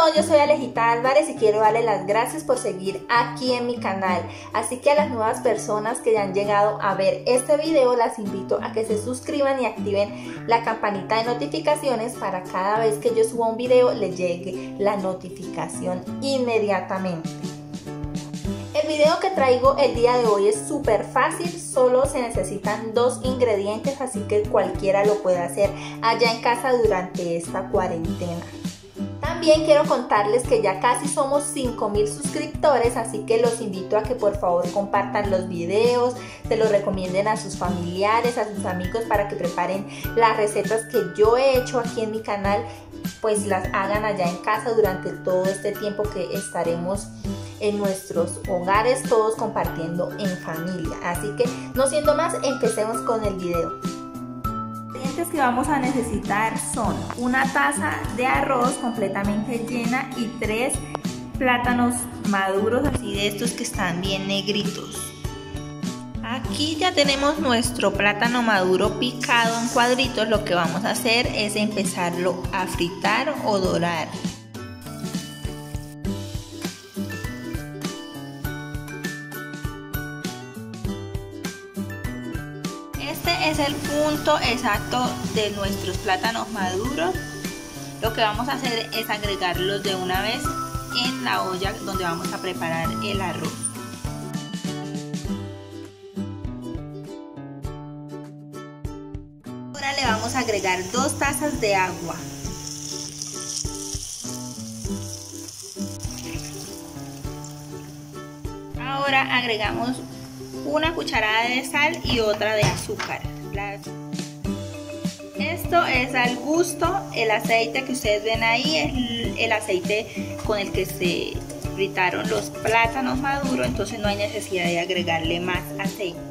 todos, yo soy Alejita Álvarez y quiero darle las gracias por seguir aquí en mi canal. Así que a las nuevas personas que ya han llegado a ver este video, las invito a que se suscriban y activen la campanita de notificaciones para cada vez que yo suba un video les llegue la notificación inmediatamente. El video que traigo el día de hoy es súper fácil, solo se necesitan 2 ingredientes, así que cualquiera lo puede hacer allá en casa durante esta cuarentena. También quiero contarles que ya casi somos 5.000 suscriptores, así que los invito a que por favor compartan los videos, se los recomienden a sus familiares, a sus amigos para que preparen las recetas que yo he hecho aquí en mi canal, pues las hagan allá en casa durante todo este tiempo que estaremos en nuestros hogares todos compartiendo en familia. Así que no siendo más, empecemos con el video. Los ingredientes que vamos a necesitar son una taza de arroz completamente llena y 3 plátanos maduros, así de estos que están bien negritos. Aquí ya tenemos nuestro plátano maduro picado en cuadritos. Lo que vamos a hacer es empezarlo a fritar o dorar. Este es el punto exacto de nuestros plátanos maduros. Lo que vamos a hacer es agregarlos de una vez en la olla donde vamos a preparar el arroz. Ahora le vamos a agregar 2 tazas de agua. Ahora agregamos una cucharada de sal y otra de azúcar. Esto es al gusto. El aceite que ustedes ven ahí es el aceite con el que se fritaron los plátanos maduros, entonces no hay necesidad de agregarle más aceite.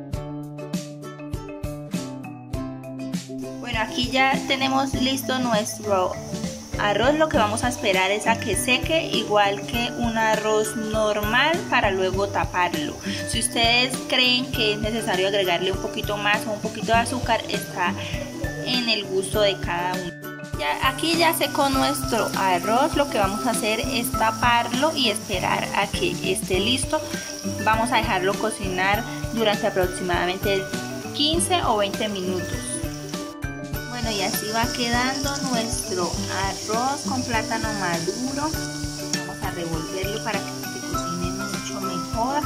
Bueno, aquí ya tenemos listo nuestro arroz. Lo que vamos a esperar es a que seque, igual que un arroz normal, para luego taparlo. Si ustedes creen que es necesario agregarle un poquito más o un poquito de azúcar, está en el gusto de cada uno. Aquí ya secó nuestro arroz. Lo que vamos a hacer es taparlo y esperar a que esté listo. Vamos a dejarlo cocinar durante aproximadamente 15 o 20 minutos. Bueno, y así va quedando nuestro arroz con plátano maduro. Vamos a revolverlo para que se cocine mucho mejor.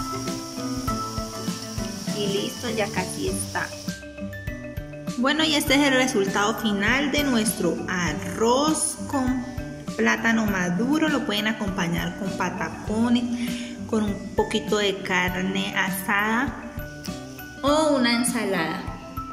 Y listo, ya casi está. Bueno, y este es el resultado final de nuestro arroz con plátano maduro. Lo pueden acompañar con patacones, con un poquito de carne asada o una ensalada.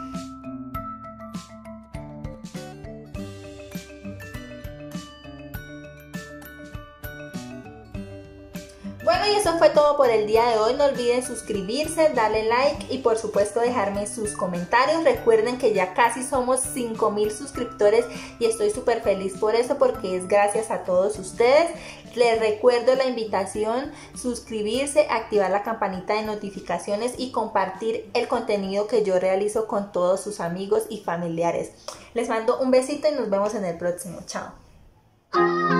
Bueno, y eso fue todo por el día de hoy. No olviden suscribirse, darle like y por supuesto dejarme sus comentarios. Recuerden que ya casi somos 5.000 suscriptores y estoy súper feliz por eso, porque es gracias a todos ustedes. Les recuerdo la invitación: suscribirse, activar la campanita de notificaciones y compartir el contenido que yo realizo con todos sus amigos y familiares. Les mando un besito y nos vemos en el próximo. Chao.